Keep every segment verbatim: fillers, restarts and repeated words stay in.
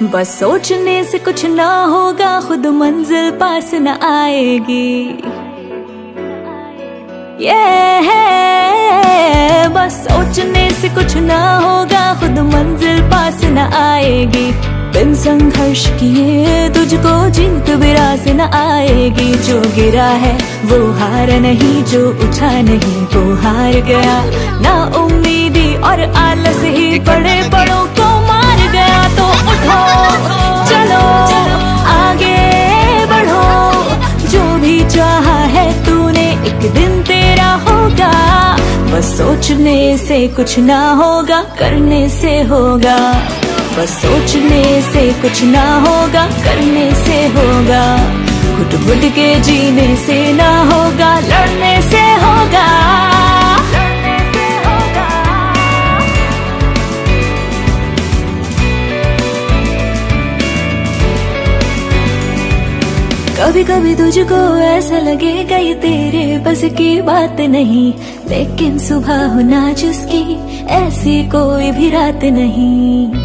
बस सोचने से कुछ ना होगा, खुद मंजिल पास न आएगी। ये बस सोचने से कुछ ना होगा, खुद मंजिल पास न आएगी। बिन संघर्ष किए तुझको जीत भी रास न आएगी। जो गिरा है वो हार नहीं, जो उठा नहीं वो हार गया। ना उम्मीदी और आलस ही बड़े बड़ों को मार गया। तो उठो चलो आगे बढ़ो, जो भी चाहा है तूने एक दिन तेरा होगा। बस सोचने से कुछ ना होगा, करने से होगा। बस सोचने से कुछ ना होगा, करने से होगा। घुट घुट के जीने से ना होगा, लड़ने से होगा। कभी कभी तुझको ऐसा लगेगा ये तेरे बस की बात नहीं, लेकिन सुबह होना जिसकी ऐसी कोई भी रात नहीं।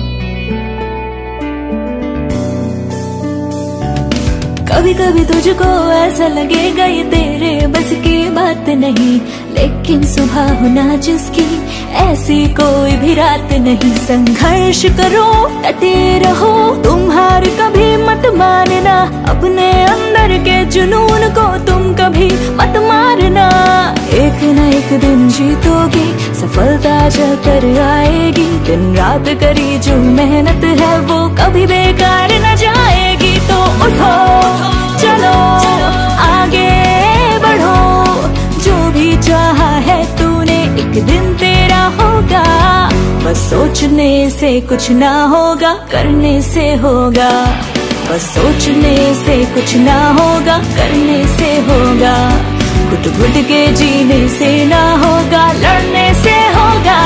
कभी कभी तुझको ऐसा लगेगा ये तेरे बस की बात नहीं, लेकिन सुबह होना जिसकी ऐसी कोई भी रात नहीं। संघर्ष करो डटे रहो, तुम हार कभी मत मानना। अपने अंदर के जुनून को तुम कभी मत मारना। एक न एक दिन जीतोगे, सफलता चलकर आएगी। दिन रात करी जो मेहनत है वो कभी बेकार न जाएगी। तो उठो चलो आगे बढ़ो, जो भी चाहा है तूने एक दिन तेरा होगा। बस सोचने से कुछ ना होगा, करने से होगा। बस सोचने से कुछ ना होगा, करने से होगा। घुट घुट के जीने से ना होगा, लड़ने से होगा।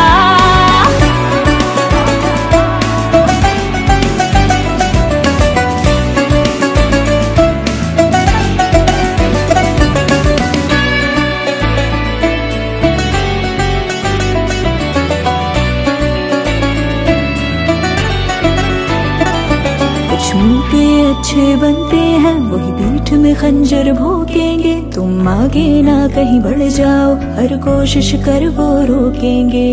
मुंह पे अच्छे बनते हैं, वही पीठ में खंजर भोंकेंगे। तुम आगे ना कहीं बढ़ जाओ, हर कोशिश कर वो रोकेंगे।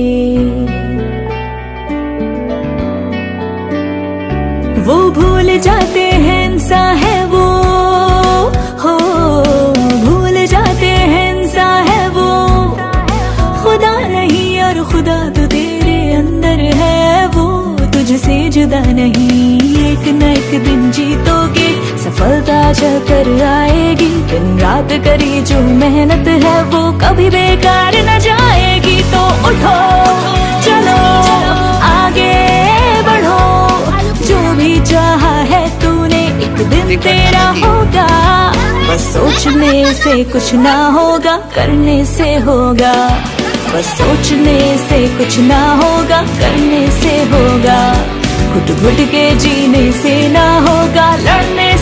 वो भूल जाते हैं इंसान है वो, हो भूल जाते हैं इंसान है वो। खुदा नहीं और खुदा तो तेरे अंदर है, वो तुझसे जुदा नहीं। एक न एक दिन जीतोगे, सफलता चलकर आएगी। दिन रात करी जो मेहनत है वो कभी बेकार न जाएगी। तो उठो चलो आगे बढ़ो, जो भी चाहा है तूने एक दिन तेरा होगा। बस सोचने से कुछ ना होगा, करने से होगा। बस सोचने से कुछ ना होगा, करने से होगा। घुट घुट के जीने से ना होगा, लड़ने